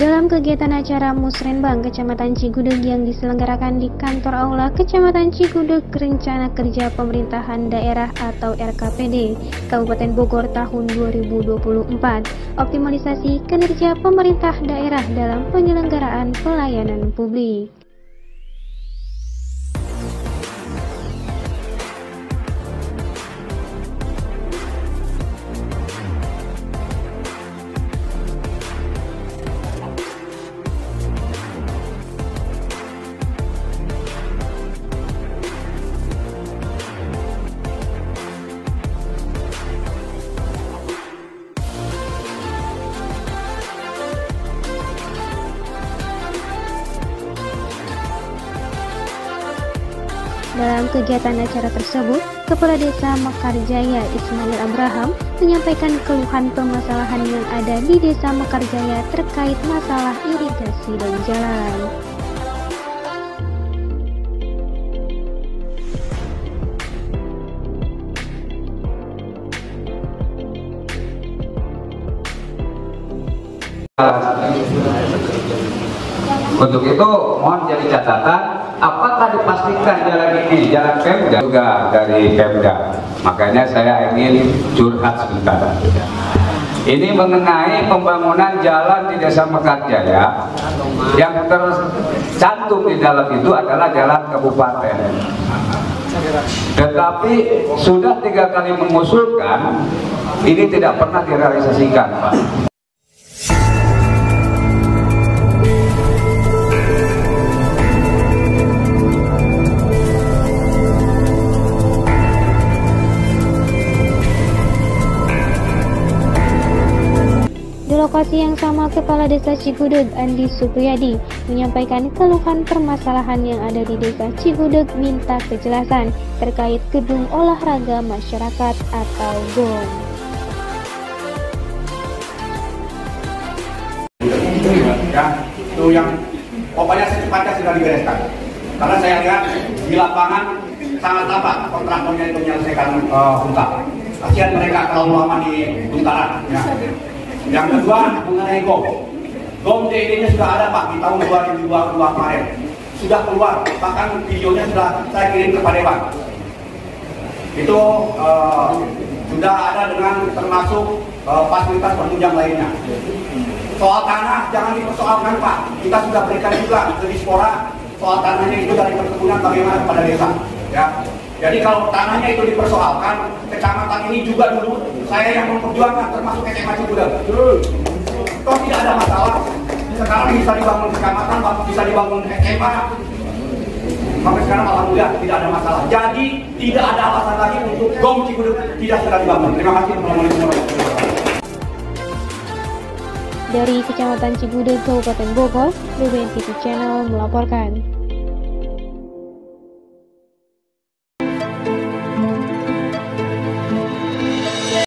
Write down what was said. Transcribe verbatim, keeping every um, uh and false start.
Dalam kegiatan acara Musrenbang Kecamatan Cigudeg yang diselenggarakan di kantor aula Kecamatan Cigudeg Rencana Kerja Pemerintahan Daerah atau R K P D Kabupaten Bogor tahun dua ribu dua puluh empat, optimalisasi kinerja pemerintah daerah dalam penyelenggaraan pelayanan publik. Dalam kegiatan acara tersebut, Kepala Desa Mekarjaya Ismail Abraham menyampaikan keluhan permasalahan yang ada di Desa Mekarjaya terkait masalah irigasi dan jalan. Untuk itu mohon jadi catatan, apakah dipastikan jalan ini jalan Pemda juga dari Pemda. Makanya saya ingin curhat sebentar. Ini mengenai pembangunan jalan di Desa Mekarjaya yang tercantum di dalam itu adalah jalan kabupaten. Tetapi sudah tiga kali mengusulkan, ini tidak pernah direalisasikan, Pak. Di lokasi yang sama, Kepala Desa Cigudeg Andi Supriyadi menyampaikan keluhan permasalahan yang ada di Desa Cigudeg, minta kejelasan terkait gedung olahraga masyarakat atau G O M. Ya, itu yang pokoknya secepatnya sudah dibereskan. Karena saya lihat di lapangan sangat lama kontraktornya itu menyelesaikan uh, bunga. Kasihan mereka kalau lama di buntaran. Ya. Yang kedua mengenai G O M. G O M D D-nya sudah ada, Pak, di tahun dua ribu dua puluh dua kemarin. Sudah keluar, bahkan videonya sudah saya kirim kepada Pak. Itu uh, sudah ada dengan termasuk uh, fasilitas penunjang lainnya. Soal tanah jangan dipersoalkan, Pak. Kita sudah berikan juga ke Dispora soal tanahnya itu dari perkebunan bagaimana kepada desa. Ya. Jadi kalau tanahnya itu dipersoalkan, kecamatan ini juga dulu saya yang memperjuangkan termasuk S M A Cigudeg. Toh tidak ada masalah. Sekarang bisa dibangun kecamatan, bisa dibangun S M A. Sampai sekarang alhamdulillah tidak ada masalah. Jadi tidak ada alasan lagi untuk G O M Cigudeg tidak segera dibangun. Terima kasih. Dari Kecamatan Cigudeg, Kabupaten Bogor, B B N T V Channel melaporkan.